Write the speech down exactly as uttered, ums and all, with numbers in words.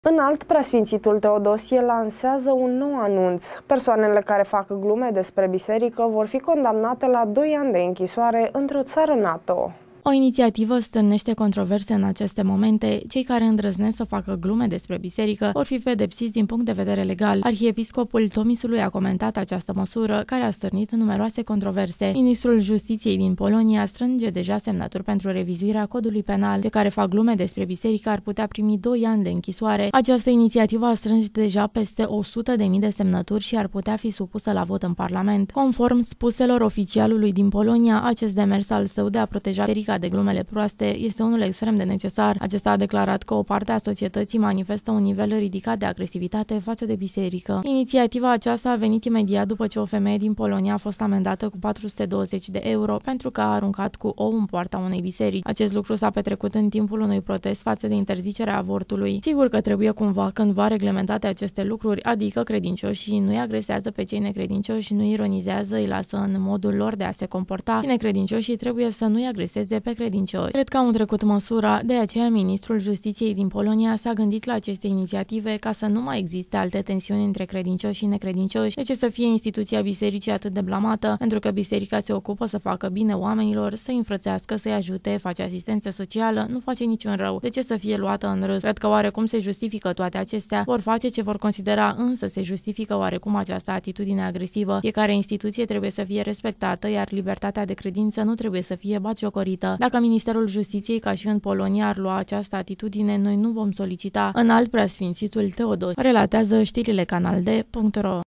Înalt preasfințitul Teodosie lansează un nou anunț. Persoanele care fac glume despre biserică vor fi condamnate la doi ani de închisoare într-o țară NATO. O inițiativă stârnește controverse în aceste momente. Cei care îndrăznesc să facă glume despre biserică vor fi pedepsiți din punct de vedere legal. Arhiepiscopul Tomisului a comentat această măsură, care a stârnit numeroase controverse. Ministrul Justiției din Polonia strânge deja semnături pentru revizuirea codului penal. Cei care fac glume despre biserică ar putea primi doi ani de închisoare. Această inițiativă a strâns deja peste o sută de mii de semnături și ar putea fi supusă la vot în Parlament. Conform spuselor oficialului din Polonia, acest demers al său de a proteja biserica de glumele proaste este unul extrem de necesar. Acesta a declarat că o parte a societății manifestă un nivel ridicat de agresivitate față de biserică. Inițiativa aceasta a venit imediat după ce o femeie din Polonia a fost amendată cu patru sute douăzeci de euro pentru că a aruncat cu ou în poarta unei biserici. Acest lucru s-a petrecut în timpul unui protest față de interzicerea avortului. Sigur că trebuie cumva cândva reglementate aceste lucruri, adică credincioșii nu-i agresează pe cei necredincioși, nu ironizează, îi lasă în modul lor de a se comporta. Necredincioșii trebuie să nu-i agreseze pe credincioși. Cred că au întrecut măsura, de aceea ministrul Justiției din Polonia s-a gândit la aceste inițiative ca să nu mai existe alte tensiuni între credincioși și necredincioși. De ce să fie instituția bisericii atât de blamată? Pentru că biserica se ocupă să facă bine oamenilor, să-i înfrățească, să-i ajute, face asistență socială, nu face niciun rău. De ce să fie luată în râs? Cred că oarecum se justifică toate acestea, vor face ce vor considera, însă se justifică oarecum această atitudine agresivă. Fiecare instituție trebuie să fie respectată, iar libertatea de credință nu trebuie să fie batjocorită. Dacă Ministerul Justiției, ca și în Polonia, ar lua această atitudine, noi nu vom solicita. Înalt preasfințitul Teodosie, relatează știrile canal d punct ro.